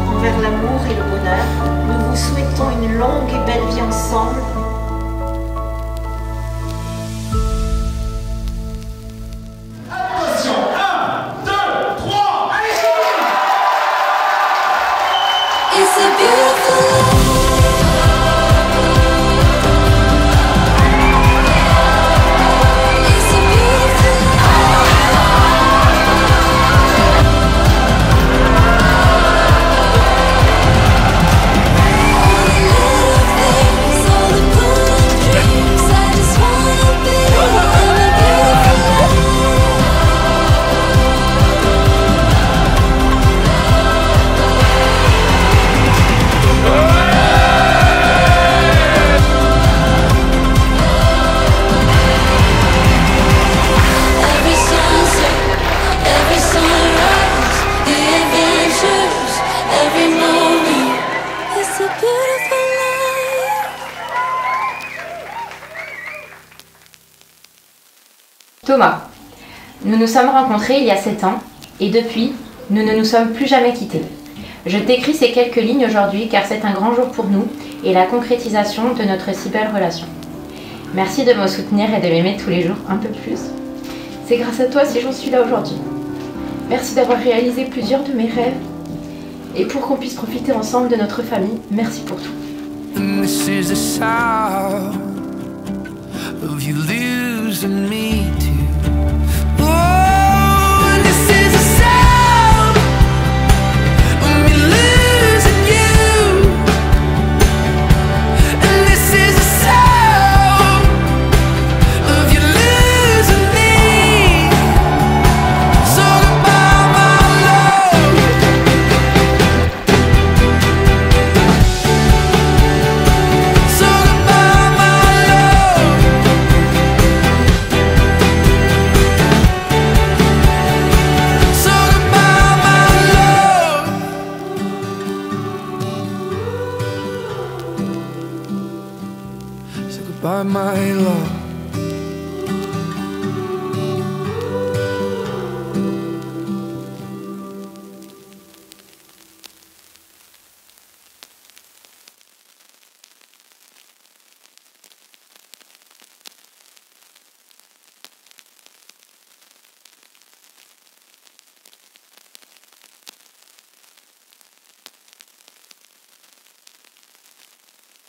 envers l'amour et le bonheur. Nous vous souhaitons une longue et belle vie ensemble. Attention, 1, 2, 3, allez! It's a beautiful life. Thomas, nous nous sommes rencontrés il y a 7 ans et depuis, nous ne nous sommes plus jamais quittés. Je t'écris ces quelques lignes aujourd'hui car c'est un grand jour pour nous et la concrétisation de notre si belle relation. Merci de me soutenir et de m'aimer tous les jours un peu plus. C'est grâce à toi si j'en suis là aujourd'hui. Merci d'avoir réalisé plusieurs de mes rêves et pour qu'on puisse profiter ensemble de notre famille, merci pour tout. This is the sound of you losing me too. Oh, this is the sound of me losing you. And this is the sound of you losing me. So goodbye, my love. So goodbye, my love. So goodbye, my love. So goodbye, my love.